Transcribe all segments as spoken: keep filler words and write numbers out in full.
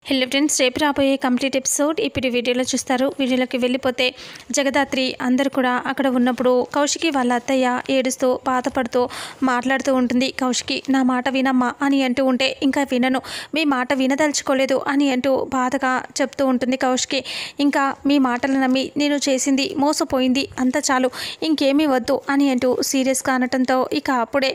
Hello friends, రేపు రాబోయే complete episode ఇప్పుడు వీడియోలో చూస్తారు. వీడియోలోకి వెళ్ళిపోతే జగదాత్రి అందరూ కూడా అక్కడ ఉన్నప్పుడు కౌశికి వాళ్ళ అత్తయ్య ఏడుస్తూ బాధపడుతూ మాట్లాడుతూ ఉంటుంది. కౌశికి, నా మాట వినమ్మా అని అంటూ ఉంటే, ఇంకా వినను, మీ మాట వినదలుచుకోలేదు అని అంటూ బాధగా చెప్తూ ఉంటుంది కౌశికి. ఇంకా మీ మాటలు నమ్మి నేను చేసింది మోసపోయింది, అంత చాలు, ఇంకేమీ వద్దు అని అంటూ సీరియస్గా అనటంతో ఇక అప్పుడే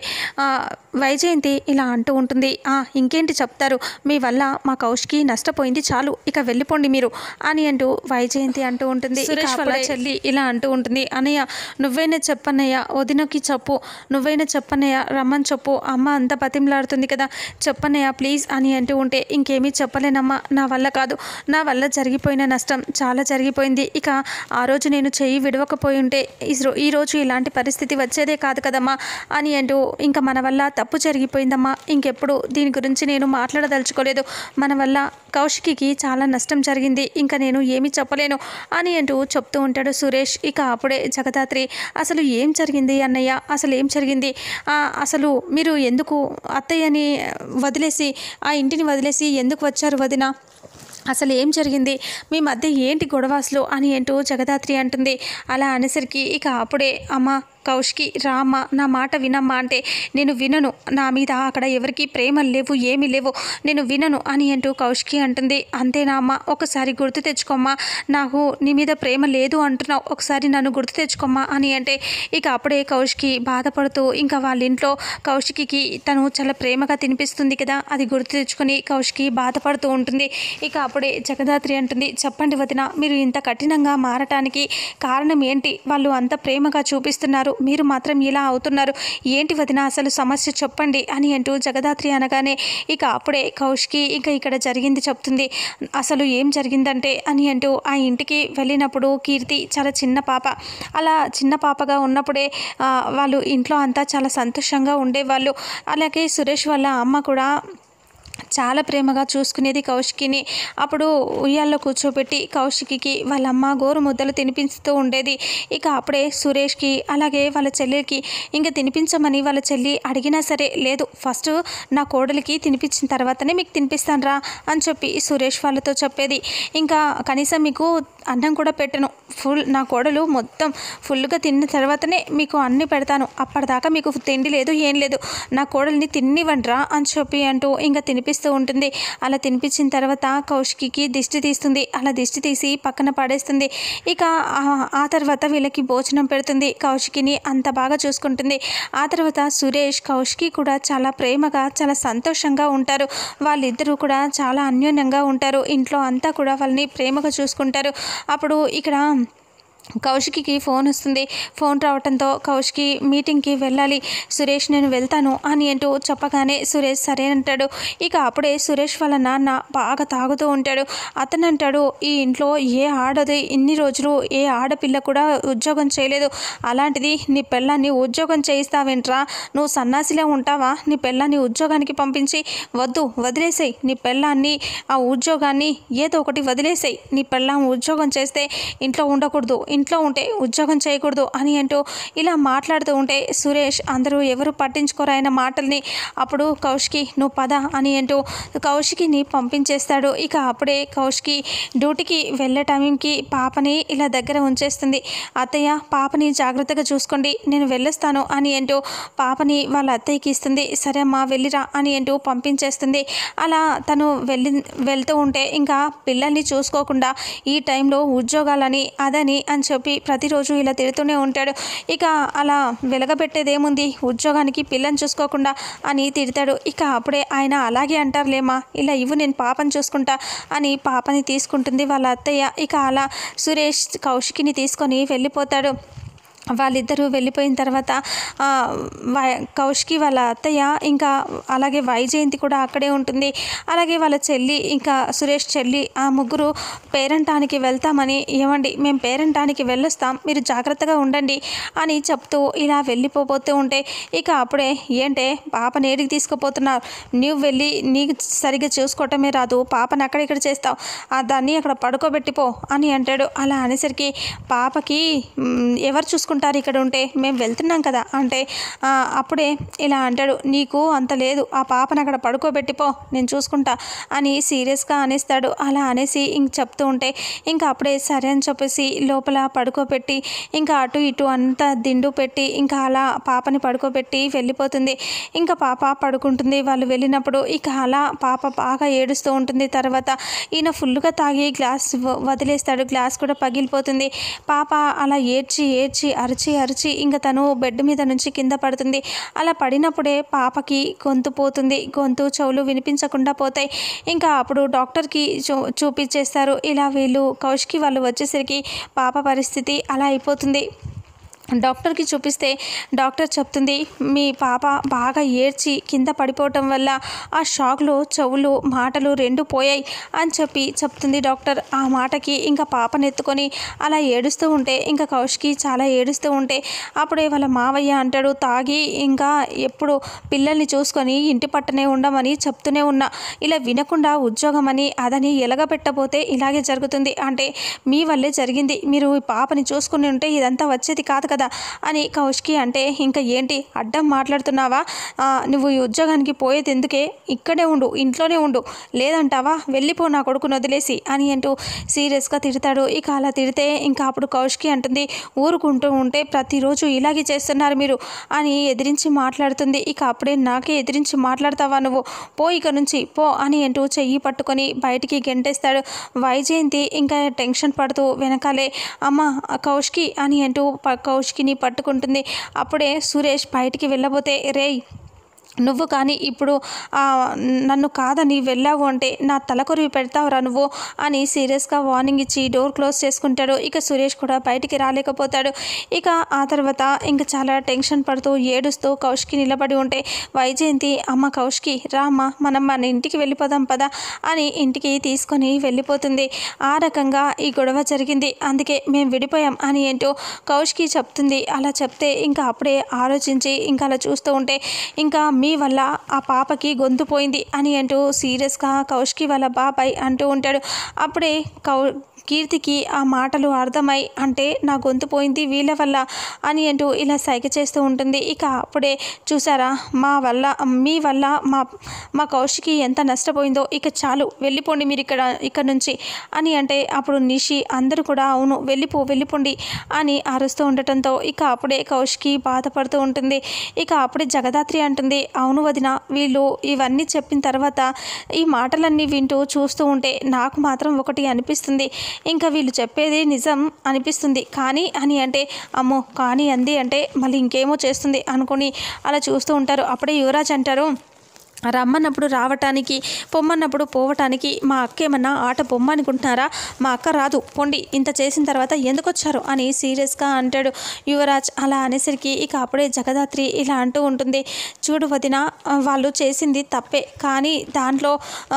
వైజయంతి ఇలా అంటూ ఉంటుంది. ఇంకేంటి చెప్తారు, మీ వల్ల మా కౌశికి నష్టపోయింది, చాలు, ఇక వెళ్ళిపోండి మీరు అని అంటూ వైజయంతి అంటూ ఉంటుంది. సురేష్ వాళ్ళ చెల్లి ఇలా అంటూ ఉంటుంది. అన్నయ్య, నువ్వైనా చెప్పన్నయ్య, వదినకి చెప్పు, నువ్వైనా చెప్పన్నయ్య, రమ్మని చెప్పు, అమ్మ అంత బతిమలాడుతుంది కదా, చెప్పన్నయ్య ప్లీజ్ అని అంటూ ఉంటే, ఇంకేమీ చెప్పలేనమ్మా, నా వల్ల కాదు, నా వల్ల జరిగిపోయిన నష్టం చాలా జరిగిపోయింది. ఇక ఆ రోజు నేను చెయ్యి విడవకపోయి ఉంటే ఈరోజు ఇలాంటి పరిస్థితి వచ్చేదే కాదు కదమ్మా అని అంటూ, ఇంకా మన వల్ల తప్పు జరిగిపోయిందమ్మా, ఇంకెప్పుడు దీని గురించి నేను మాట్లాడదలుచుకోలేదు, మన వల్ల కౌశికి చాలా నష్టం జరిగింది, ఇంకా నేను ఏమీ చెప్పలేను అని అంటూ చెప్తూ ఉంటాడు సురేష్. ఇక అప్పుడే జగదాత్రి, అసలు ఏం జరిగింది అన్నయ్య, అసలు ఏం జరిగింది, అసలు మీరు ఎందుకు అత్తయ్యని వదిలేసి ఆ ఇంటిని వదిలేసి ఎందుకు వచ్చారు వదిన, అసలు ఏం జరిగింది మీ మధ్య, ఏంటి గొడవాసులు అని అంటూ జగదాత్రి అంటుంది. అలా అనేసరికి ఇక అప్పుడే, అమ్మ కౌశికి రామ్మ, నా మాట వినమ్మా అంటే, నేను వినను, నా మీద అక్కడ ఎవరికి ప్రేమలు లేవు, ఏమీ లేవు, నేను వినను అని అంటూ కౌశికి అంటుంది. అంతేనా అమ్మ, ఒకసారి గుర్తు తెచ్చుకోమ్మా, నాకు నీ మీద ప్రేమ లేదు అంటున్నావు, ఒకసారి నన్ను గుర్తు తెచ్చుకోమ్మా అని అంటే, ఇక అప్పుడే కౌశికి బాధపడుతూ, ఇంకా వాళ్ళ ఇంట్లో కౌశికి తను చాలా ప్రేమగా తినిపిస్తుంది కదా, అది గుర్తు తెచ్చుకొని కౌశికి బాధపడుతూ ఉంటుంది. ఇక అప్పుడే జగదాత్రి అంటుంది, చెప్పండి వదిన, మీరు ఇంత కఠినంగా మారటానికి కారణం ఏంటి, వాళ్ళు అంత ప్రేమగా చూపిస్తున్నారు, మీరు మాత్రం ఇలా అవుతున్నారు, ఏంటి వదిన అసలు సమస్య చెప్పండి అని అంటూ జగదాత్రి అనగానే, ఇక అప్పుడే కౌశికి ఇంకా ఇక్కడ జరిగింది చెప్తుంది. అసలు ఏం జరిగిందంటే అని అంటూ, ఆ ఇంటికి వెళ్ళినప్పుడు కీర్తి చాలా చిన్న పాప, అలా చిన్న పాపగా ఉన్నప్పుడే వాళ్ళు ఇంట్లో అంతా చాలా సంతోషంగా ఉండేవాళ్ళు. అలాగే సురేష్ వాళ్ళ అమ్మ కూడా చాలా ప్రేమగా చూసుకునేది కౌశికిని. అప్పుడు ఉయ్యాల్లో కూర్చోబెట్టి కౌశికి వాళ్ళ అమ్మ గోరు ముద్దలు తినిపిస్తూ ఉండేది. ఇక అప్పుడే సురేష్కి అలాగే వాళ్ళ చెల్లికి ఇంకా తినిపించమని వాళ్ళ చెల్లి అడిగినా సరే, లేదు ఫస్ట్ నా కోడలికి తినిపించిన తర్వాతనే మీకు తినిపిస్తాను రా అని చెప్పి సురేష్ వాళ్ళతో చెప్పేది. ఇంకా కనీసం మీకు అన్నం కూడా పెట్టను, ఫుల్ నా కోడలు మొత్తం ఫుల్గా తిన్న తర్వాతనే మీకు అన్ని పెడతాను, అప్పటిదాకా మీకు తిండి లేదు ఏం లేదు, నా కోడల్ని తిన్నివ్వండిరా అని చెప్పి అంటూ ఇంకా తినిపిస్తూ ఉంటుంది. అలా తినిపించిన తర్వాత కౌశికి దిష్టి తీస్తుంది, అలా దిష్టి తీసి పక్కన పడేస్తుంది. ఇక ఆ తర్వాత వీళ్ళకి భోజనం పెడుతుంది, కౌశికిని అంత బాగా చూసుకుంటుంది. ఆ తర్వాత సురేష్ కౌశికి కూడా చాలా ప్రేమగా చాలా సంతోషంగా ఉంటారు. వాళ్ళిద్దరూ కూడా చాలా అన్యోన్యంగా ఉంటారు, ఇంట్లో అంతా కూడా వాళ్ళని ప్రేమగా చూసుకుంటారు. అప్పుడు ఇక్కడ కౌశికి ఫోన్ వస్తుంది. ఫోన్ రావడంతో కౌశికి మీటింగ్కి వెళ్ళాలి, సురేష్ నేను వెళ్తాను అని అంటూ చెప్పగానే సురేష్ సరే అంటాడు. ఇక అప్పుడే సురేష్ వాళ్ళ నాన్న బాగా తాగుతూ ఉంటాడు. అతను అంటాడు, ఈ ఇంట్లో ఏ ఆడది ఇన్ని రోజులు ఏ ఆడపిల్ల కూడా ఉద్యోగం చేయలేదు, అలాంటిది నీ పెళ్ళాన్ని ఉద్యోగం చేయిస్తావేంట్రా, నువ్వు సన్నాసిలా ఉంటావా, నీ పెళ్ళాన్ని ఉద్యోగానికి పంపించి, వద్దు వదిలేసేయి నీ పెళ్ళాన్ని, ఆ ఉద్యోగాన్ని ఏదో ఒకటి వదిలేసేయి, నీ పెళ్ళాం ఉద్యోగం చేస్తే ఇంట్లో ఉండకూడదు, ఇంట్లో ఉంటే ఉద్యోగం చేయకూడదు అని అంటూ ఇలా మాట్లాడుతూ ఉంటే సురేష్ అందరూ ఎవరు పట్టించుకోరు ఆయన మాటల్ని. అప్పుడు కౌశికి నువ్వు పద అని అంటూ కౌశికిని పంపించేస్తాడు. ఇక అప్పుడే కౌశికి డ్యూటీకి వెళ్ళే టైంకి పాపని ఇలా దగ్గర ఉంచేస్తుంది. అత్తయ్య పాపని జాగ్రత్తగా చూసుకోండి, నేను వెళ్ళొస్తాను అని అంటూ పాపని వాళ్ళ అత్తయ్యకి ఇస్తుంది. సరే అమ్మా వెళ్ళిరా అని అంటూ పంపించేస్తుంది. అలా తను వెళ్ళి వెళ్తూ ఉంటే ఇంకా పిల్లల్ని చూసుకోకుండా ఈ టైంలో ఉద్యోగాలని అదని అని చెప్పి ప్రతిరోజు ఇలా తిడుతూనే ఉంటాడు. ఇక అలా వెలగబెట్టేదేముంది, ఉద్యోగానికి పిల్లని చూసుకోకుండా అని తిడతాడు. ఇక అప్పుడే ఆయన అలాగే అంటారులేమా, ఇలా ఇవ్వు నేను పాపని చూసుకుంటా అని పాపని తీసుకుంటుంది వాళ్ళ అత్తయ్య. ఇక అలా సురేష్ కౌశికిని తీసుకొని వెళ్ళిపోతాడు. వాళ్ళిద్దరూ వెళ్ళిపోయిన తర్వాత కౌశికి వాళ్ళ అత్తయ్య ఇంకా అలాగే వైజయంతి కూడా అక్కడే ఉంటుంది. అలాగే వాళ్ళ చెల్లి ఇంకా సురేష్ చెల్లి ఆ ముగ్గురు పేరంటానికి వెళ్తామని, ఏమండి మేము పేరంటానికి వెళ్ళొస్తాం, మీరు జాగ్రత్తగా ఉండండి అని చెప్తూ ఇలా వెళ్ళిపోతూ ఉంటే, ఇక అప్పుడే ఏంటే పాప నేడికి తీసుకుపోతున్నారు, నువ్వు వెళ్ళి నీకు సరిగ్గా చూసుకోవటమే రాదు, పాపను అక్కడిక్కడ చేస్తావు, దాన్ని అక్కడ పడుకోబెట్టిపో అని అంటాడు. అలా అనేసరికి పాపకి ఎవరు చూసుకుంటారు ఉంటారు ఇక్కడ ఉంటే, మేము వెళ్తున్నాం కదా అంటే అప్పుడే ఇలా అంటాడు, నీకు అంత లేదు, ఆ పాపను అక్కడ పడుకోబెట్టిపో, నేను చూసుకుంటా అని సీరియస్గా అనేస్తాడు. అలా అనేసి ఇంక చెప్తూ ఉంటే ఇంకా అప్పుడే సరే అని చెప్పేసి లోపల పడుకోబెట్టి ఇంకా అటు ఇటు అంతా దిండు పెట్టి ఇంకా అలా పాపని పడుకోబెట్టి వెళ్ళిపోతుంది. ఇంకా పాప పడుకుంటుంది. వాళ్ళు వెళ్ళినప్పుడు ఇక అలా పాప బాగా ఏడుస్తూ ఉంటుంది. తర్వాత ఈయన ఫుల్గా తాగి గ్లాస్ వదిలేస్తాడు. గ్లాస్ కూడా పగిలిపోతుంది. పాప అలా ఏడ్చి ఏడ్చి అరిచి అరిచి ఇంకా తను బెడ్ మీద నుంచి కింద పడుతుంది. అలా పడినప్పుడే పాపకి గొంతు పోతుంది. గొంతు చెవులు వినిపించకుండా పోతాయి. ఇంకా అప్పుడు డాక్టర్కి చూ చూపించేస్తారు. ఇలా వీళ్ళు కౌశికి వాళ్ళు వచ్చేసరికి పాప పరిస్థితి అలా అయిపోతుంది. డాక్టర్కి చూపిస్తే డాక్టర్ చెప్తుంది, మీ పాప బాగా ఏడ్చి కింద పడిపోవటం వల్ల ఆ షాక్లో చెవులు మాటలు రెండు పోయాయి అని చెప్పి చెప్తుంది డాక్టర్. ఆ మాటకి ఇంకా పాపను ఎత్తుకొని అలా ఏడుస్తూ ఉంటే ఇంకా కౌశికి చాలా ఏడుస్తూ ఉంటే అప్పుడే వాళ్ళ మావయ్య అంటాడు, తాగి ఇంకా ఎప్పుడు పిల్లల్ని చూసుకొని ఇంటి పట్టనే ఉండమని చెప్తూనే ఉన్నా, ఇలా వినకుండా ఉద్యోగం అని అదని ఎలగబెట్టబోతే ఇలాగే జరుగుతుంది, అంటే మీ వల్లే జరిగింది, మీరు ఈ పాపని చూసుకుని ఉంటే ఇదంతా వచ్చేది కాదు కదా అని కౌశికి అంటే, ఇంకా ఏంటి అడ్డం మాట్లాడుతున్నావా, నువ్వు ఈ ఉద్యోగానికి పోయేది ఎందుకే, ఇక్కడే ఉండు, ఇంట్లోనే ఉండు, లేదంటావా వెళ్ళిపో నా కొడుకుని వదిలేసి అని అంటూ సీరియస్గా తిడతాడు. ఇక అలా తిడితే ఇంకా అప్పుడు కౌశికి అంటుంది, ఊరుకుంటూ ఉంటే ప్రతిరోజు ఇలాగే చేస్తున్నారు మీరు అని ఎదిరించి మాట్లాడుతుంది. ఇక అప్పుడే నాకే ఎదిరించి మాట్లాడతావా నువ్వు, పో ఇక నుంచి పో అని అంటూ చెయ్యి పట్టుకొని బయటికి గెంటేస్తాడు. వైజయంతి ఇంకా టెన్షన్ పడుతూ వెనకాలే అమ్మ కౌశికి అని అంటూ కౌశికిని పట్టుకుంటుంది. అప్పుడే సురేష్ బయటికి వెళ్ళబోతే, రేయ్ నువ్వు కానీ ఇప్పుడు నన్ను కాదని వెళ్ళావు అంటే నా తలకొరివి పెడతావురా నువ్వు అని సీరియస్గా వార్నింగ్ ఇచ్చి డోర్ క్లోజ్ చేసుకుంటాడు. ఇక సురేష్ కూడా బయటికి రాలేకపోతాడు. ఇక ఆ తర్వాత ఇంకా చాలా టెన్షన్ పడుతూ ఏడుస్తూ కౌశికి నిలబడి ఉంటే వైజయంతి, అమ్మ కౌశికి రామ్మ మనం మన ఇంటికి వెళ్ళిపోదాం పదా అని ఇంటికి తీసుకొని వెళ్ళిపోతుంది. ఆ రకంగా ఈ గొడవ జరిగింది, అందుకే మేము విడిపోయాం అని ఏంటో కౌశికి చెప్తుంది. అలా చెప్తే ఇంకా అప్పుడే ఆలోచించి ఇంకా అలా చూస్తూ ఉంటే ఇంకా మీ వల్ల ఆ పాపకి గొంతు పోయింది అని అంటూ సీరియస్గా కౌశికి వాళ్ళ బాబాయ్ అంటూ ఉంటాడు. అప్పుడే కౌ కీర్తికి ఆ మాటలు అర్థమై, అంటే నా గొంతు పోయింది వీళ్ళ వల్ల అని అంటూ ఇలా సైగ చేస్తూ ఉంటుంది. ఇక అప్పుడే చూసారా మా వల్ల మీ వల్ల మా మా కౌశికి ఎంత నష్టపోయిందో, ఇక చాలు వెళ్ళిపోండి మీరు ఇక్కడ ఇక్కడ నుంచి అని అంటే అప్పుడు నిషి అందరూ కూడా అవును వెళ్ళిపో వెళ్ళిపోండి అని అరుస్తూ ఉండటంతో ఇక అప్పుడే కౌశికి బాధపడుతూ ఉంటుంది. ఇక అప్పుడే జగదాత్రి అంటుంది, అవును వదిన, వీళ్ళు ఇవన్నీ చెప్పిన తర్వాత ఈ మాటలన్నీ వింటూ చూస్తూ ఉంటే నాకు మాత్రం ఒకటి అనిపిస్తుంది, ఇంకా వీళ్ళు చెప్పేది నిజం అనిపిస్తుంది, కానీ అని అంటే అమ్మో కానీ అంది అంటే మళ్ళీ ఇంకేమో చేస్తుంది అనుకొని అలా చూస్తూ ఉంటారు. అప్పుడే యువరాజ్ అంటారు, రమ్మన్నప్పుడు రావటానికి పొమ్మన్నప్పుడు పోవటానికి మా అక్క ఏమన్నా ఆట బొమ్మ అనుకుంటున్నారా, మా అక్క రాదు పొండి, ఇంత చేసిన తర్వాత ఎందుకు వచ్చారు అని సీరియస్గా అంటాడు యువరాజ్. అలా అనేసరికి ఇక అప్పుడే జగదాత్రి ఇలా అంటూ ఉంటుంది, చూడు వదిన, వాళ్ళు చేసింది తప్పే, కానీ దాంట్లో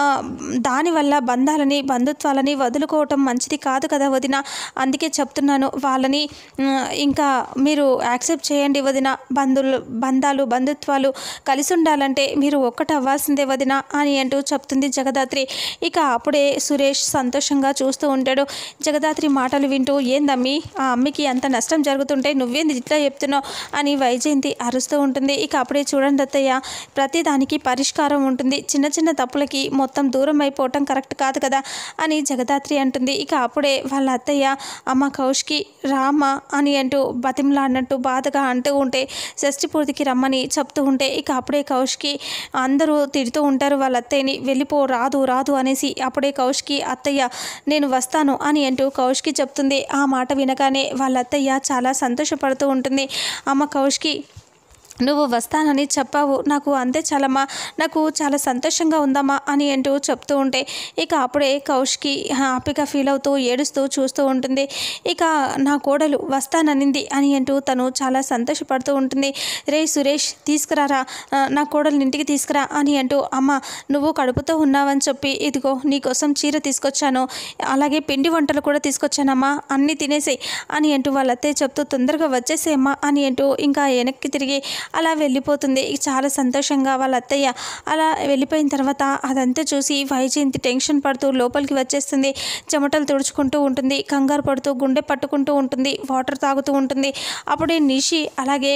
దానివల్ల బంధాలని బంధుత్వాలని వదులుకోవటం మంచిది కాదు కదా వదిన, అందుకే చెప్తున్నాను వాళ్ళని ఇంకా మీరు యాక్సెప్ట్ చేయండి వదిన, బంధువులు బంధాలు బంధుత్వాలు కలిసి ఉండాలంటే మీరు ఒక్కట అవ్వాల్సిందే వదిన అని అంటూ చెప్తుంది జగదాత్రి. ఇక అప్పుడే సురేష్ సంతోషంగా చూస్తూ ఉంటాడు. జగదాత్రి మాటలు వింటూ, ఏందమ్మి ఆ అమ్మికి అంత నష్టం జరుగుతుంటే నువ్వేంది ఇట్లా చెప్తున్నావు అని వైజయంతి అరుస్తూ ఉంటుంది. ఇక అప్పుడే చూడండి అత్తయ్య, ప్రతిదానికి పరిష్కారం ఉంటుంది, చిన్న చిన్న తప్పులకి మొత్తం దూరం అయిపోవటం కరెక్ట్ కాదు కదా అని జగదాత్రి అంటుంది. ఇక అప్పుడే వాళ్ళ అత్తయ్య, అమ్మ కౌశికి రామ అని అంటూ బతిమలాడినట్టు బాధగా అంటూ ఉంటే షష్ఠి పూర్తికి రమ్మని చెప్తూ ఉంటే ఇక అప్పుడే కౌశికి అందరూ తిడుతూ ఉంటారు వాళ్ళ అత్తయ్యని, వెళ్ళిపో రాదు రాదు అనేసి. అప్పుడే కౌశికి, అత్తయ్య నేను వస్తాను అని అంటూ కౌశికి చెప్తుంది. ఆ మాట వినగానే వాళ్ళ అత్తయ్య చాలా సంతోషపడుతూ ఉంటుంది. అమ్మ కౌశికి నువ్వు వస్తానని చెప్పావు, నాకు అంతే చాలమ్మా, నాకు చాలా సంతోషంగా ఉందమ్మా అని అంటూ చెప్తూ ఉంటే ఇక అప్పుడే కౌశికి హ్యాపీగా ఫీల్ అవుతూ ఏడుస్తూ చూస్తూ ఉంటుంది. ఇక నా కోడలు వస్తాననింది అని అంటూ తను చాలా సంతోషపడుతూ ఉంటుంది. రే సురేష్ తీసుకురారా, నా కోడలు ఇంటికి తీసుకురా అని అంటూ, అమ్మ నువ్వు కడుపుతో ఉన్నావని చెప్పి ఇదిగో నీకోసం చీర తీసుకొచ్చాను, అలాగే పిండి వంటలు కూడా తీసుకొచ్చానమ్మా, అన్నీ తినేసేయి అని అంటూ వాళ్ళ అత్తయ్య చెప్తూ తొందరగా వచ్చేసేయమ్మా అని అంటూ ఇంకా వెనక్కి తిరిగి అలా వెళ్ళిపోతుంది. చాలా సంతోషంగా వాళ్ళ అత్తయ్య అలా వెళ్ళిపోయిన తర్వాత అదంతా చూసి వైజయంతి టెన్షన్ పడుతూ లోపలికి వచ్చేస్తుంది. చెమటలు తుడుచుకుంటూ ఉంటుంది, కంగారు పడుతూ గుండె పట్టుకుంటూ ఉంటుంది, వాటర్ తాగుతూ ఉంటుంది. అప్పుడే నిషి అలాగే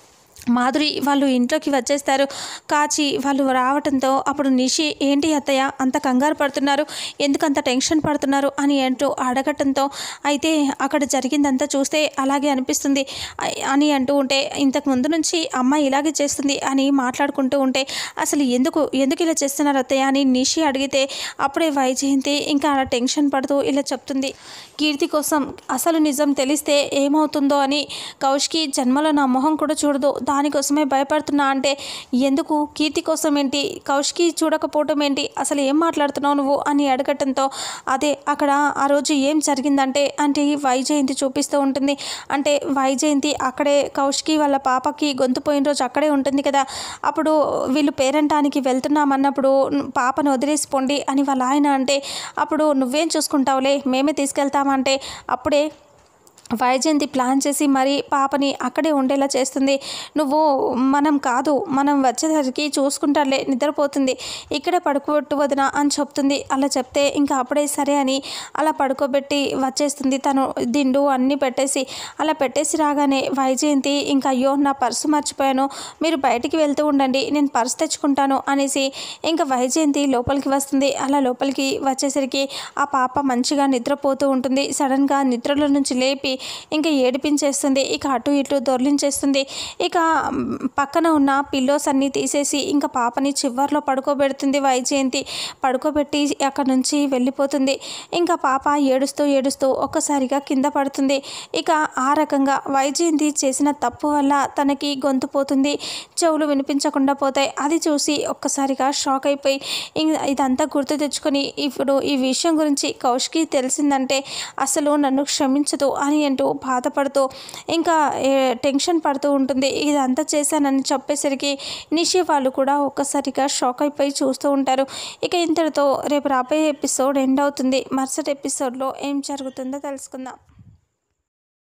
మాధురి వాళ్ళు ఇంట్లోకి వచ్చేస్తారు. కాచి వాళ్ళు రావడంతో అప్పుడు నిషి ఏంటి అత్తయ్య అంత కంగారు పడుతున్నారు, ఎందుకంత టెన్షన్ పడుతున్నారు అని అంటూ అడగటంతో అయితే అక్కడ జరిగిందంతా చూస్తే అలాగే అనిపిస్తుంది అని అంటూ ఉంటే ఇంతకు ముందు నుంచి అమ్మ ఇలాగే చేస్తుంది అని మాట్లాడుకుంటూ ఉంటే అసలు ఎందుకు ఎందుకు ఇలా చేస్తున్నారు అత్తయ్య అని నిషి అడిగితే అప్పుడే వైజయంతి ఇంకా అలా టెన్షన్ పడుతూ ఇలా చెప్తుంది. కీర్తి కోసం అసలు నిజం తెలిస్తే ఏమవుతుందో అని కౌశికి జన్మలో నా మొహం కూడా చూడదు, దానికోసమే భయపడుతున్నా అంటే ఎందుకు కీర్తి కోసం ఏంటి, కౌశికి చూడకపోవటం ఏంటి, అసలు ఏం మాట్లాడుతున్నావు నువ్వు అని అడగటంతో అదే అక్కడ ఆ రోజు ఏం జరిగిందంటే అంటే వైజయంతి చూపిస్తూ ఉంటుంది. అంటే వైజయంతి అక్కడే కౌశికి వాళ్ళ పాపకి గొంతు పోయిన రోజు అక్కడే ఉంటుంది కదా, అప్పుడు వీళ్ళు పేరంటానికి వెళ్తున్నామన్నప్పుడు పాపను వదిలేసిపోండి అని వాళ్ళ ఆయన అంటే అప్పుడు నువ్వేం చూసుకుంటావులే మేమే తీసుకెళ్తామంటే అప్పుడే వైజయంతి ప్లాన్ చేసి మరి పాపని అక్కడే ఉండేలా చేస్తుంది. నువ్వు మనం కాదు మనం వచ్చేసరికి చూసుకుంటారులే నిద్రపోతుంది ఇక్కడే పడుకోబెట్టు వదిన అని చెప్తుంది. అలా చెప్తే ఇంకా అప్పుడే సరే అని అలా పడుకోబెట్టి వచ్చేస్తుంది. తను దిండు అన్నీ పెట్టేసి అలా పెట్టేసి రాగానే వైజయంతి ఇంకా అయ్యో నా పర్సు మర్చిపోయాను, మీరు బయటికి వెళ్తూ ఉండండి నేను పర్సు తెచ్చుకుంటాను అనేసి ఇంకా వైజయంతి లోపలికి వస్తుంది. అలా లోపలికి వచ్చేసరికి ఆ పాప మంచిగా నిద్రపోతూ ఉంటుంది. సడన్గా నిద్రలో నుంచి లేపి ఇంకా ఏడిపించేస్తుంది. ఇక అటు ఇటు దొర్లించేస్తుంది. ఇక పక్కన ఉన్న పిల్లోస్ అన్నీ తీసేసి ఇంకా పాపని చివర్లో పడుకోబెడుతుంది వైజయంతి. పడుకోబెట్టి అక్కడ నుంచి వెళ్ళిపోతుంది. ఇంకా పాప ఏడుస్తూ ఏడుస్తూ ఒక్కసారిగా కింద పడుతుంది. ఇక ఆ రకంగా వైజయంతి చేసిన తప్పు వల్ల తనకి గొంతు పోతుంది, చెవులు వినిపించకుండా పోతాయి. అది చూసి ఒక్కసారిగా షాక్ అయిపోయి ఇదంతా గుర్తు తెచ్చుకొని ఇప్పుడు ఈ విషయం గురించి కౌశికి తెలిసిందంటే అసలు నన్ను క్షమించదు అని అంటూ బాధపడుతూ ఇంకా టెన్షన్ పడుతూ ఉంటుంది. ఇదంతా చేశానని చెప్పేసరికి నిషి వాళ్ళు కూడా ఒక్కసారిగా షాక్ అయిపోయి చూస్తూ ఉంటారు. ఇక ఇంతటితో రేపు రాబోయే ఎపిసోడ్ ఎండ్ అవుతుంది. మరుసటి ఎపిసోడ్లో ఏం జరుగుతుందో తెలుసుకుందాం.